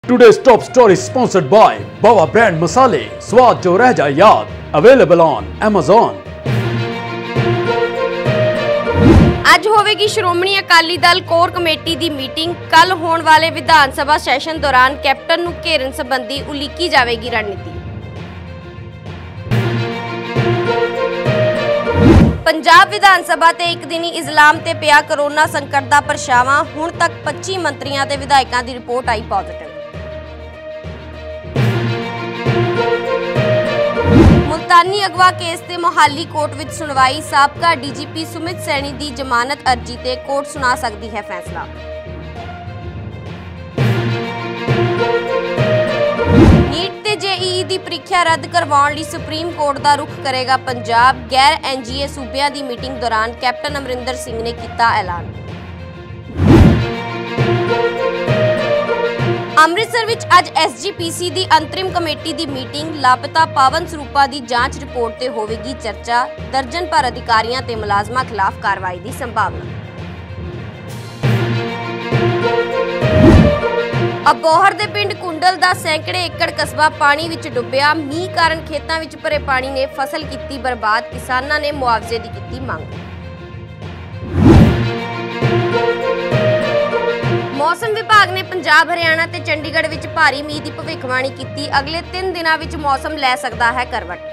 Today's top story is sponsored by Bawa Brand Masale, स्वाद जो रह जाए याद. Available on Amazon. ਅੱਜ ਹੋਵੇਗੀ ਸ਼੍ਰੋਮਣੀ ਅਕਾਲੀ ਦਲ ਕੋਰ ਕਮੇਟੀ ਦੀ ਮੀਟਿੰਗ। ਕੱਲ ਹੋਣ ਵਾਲੇ ਵਿਧਾਨ ਸਭਾ ਸੈਸ਼ਨ ਦੌਰਾਨ ਕੈਪਟਨ ਨੂੰ ਘੇਰਨ ਸੰਬੰਧੀ ਉਲੀਕੀ ਜਾਵੇਗੀ ਰਣਨੀਤੀ। ਪੰਜਾਬ ਵਿਧਾਨ ਸਭਾ ਤੇ ਇੱਕ ਦਿਨੀ ਇਜ਼ਲਾਮ ਤੇ ਪਿਆ ਕੋਰੋਨਾ ਸੰਕਟ ਦਾ ਪਰਛਾਵਾਂ। ਹੁਣ ਤੱਕ 25 ਮੰਤਰੀਆਂ ਤੇ ਵਿਧਾਇਕਾਂ ਦੀ ਰਿਪੋਰਟ ਆਈ ਪੋਜ਼ਿਟਿਵ। मुल्तानी अगवा केस ते मोहाली कोर्ट विच सुनवाई। साबका डीजीपी सुमित सैनी दी जमानत अर्जी ते कोर्ट सुना सकती है फैसला। नीट ते जेईई दी प्रीख्या रद्द करवाउण लई सुप्रीम कोर्ट दा रुख करेगा पंजाब। गैर एनजीए सूबियां दी मीटिंग दौरान कैप्टन अमरिंदर सिंह ने किया ऐलान। ਅੰਮ੍ਰਿਤਸਰ ਵਿੱਚ ਅੱਜ ਐਸਜੀਪੀਸੀ ਦੀ ਅੰਤਰਿਮ ਕਮੇਟੀ ਦੀ ਮੀਟਿੰਗ। ਲਾਪਤਾ ਪਾਵਨ ਸਰੂਪਾ ਦੀ ਜਾਂਚ ਰਿਪੋਰਟ ਤੇ ਹੋਵੇਗੀ ਚਰਚਾ। ਦਰਜਨ ਭਰ ਅਧਿਕਾਰੀਆਂ ਤੇ ਮੁਲਾਜ਼ਮਾਂ ਖਿਲਾਫ ਕਾਰਵਾਈ ਦੀ ਸੰਭਾਵਨਾ। ਅਬੋਹਰ ਦੇ ਪਿੰਡ ਕੁੰਡਲ ਦਾ ਸੈਂਕੜੇ ਏਕੜ ਕਸਬਾ ਪਾਣੀ ਵਿੱਚ ਡੁੱਬਿਆ। ਮੀਂਹ ਕਾਰਨ ਖੇਤਾਂ ਵਿੱਚ ਭਰੇ ਪਾਣੀ ਨੇ ਫਸਲ ਕੀਤੀ ਬਰਬਾਦ। ਕਿਸਾਨਾਂ ਨੇ ਮੁਆਵਜ਼ੇ ਦੀ ਕੀਤੀ ਮੰਗ। मौसम विभाग ने पंजाब हरियाणा ते चंडीगढ़ विच भारी मींह की भविष्यवाणी की। अगले 3 दिनों में मौसम लै सकता है करवट।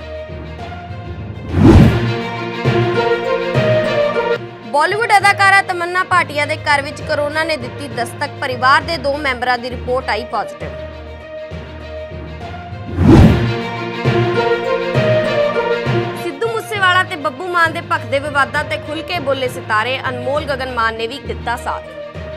बॉलीवुड अदाकारा तमन्ना भाटिया के घर विच कोरोना ने दी दस्तक। परिवार के 2 मैंबरों की रिपोर्ट आई पॉजिटिव। सिद्धू मूसेवाला ते बब्बू मान के भखदे विवादां ते खुल के बोले सितारे। अनमोल गगन मान ने भी दिता साथ।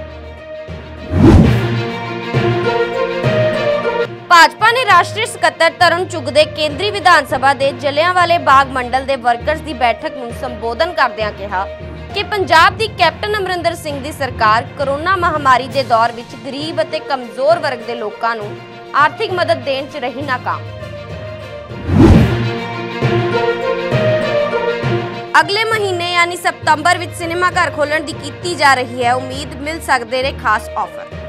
भाजपा ने राष्ट्रीय सकत्तर तरुण चुग दे केंद्रीय विधान सभा के जलियांवाले बाग मंडल के वर्कर्स की बैठक में संबोधन करदिआं कहा कि पंजाब की कैप्टन अमरिंदर सिंह की सरकार कोरोना महामारी के दौर में गरीब और कमजोर वर्ग के लोगों को आर्थिक मदद देने च रही नाकाम। अगले महीने यानी सितंबर में सिनेमा घर खोलने की जा रही है उम्मीद। मिल सकते हैं खास ऑफर।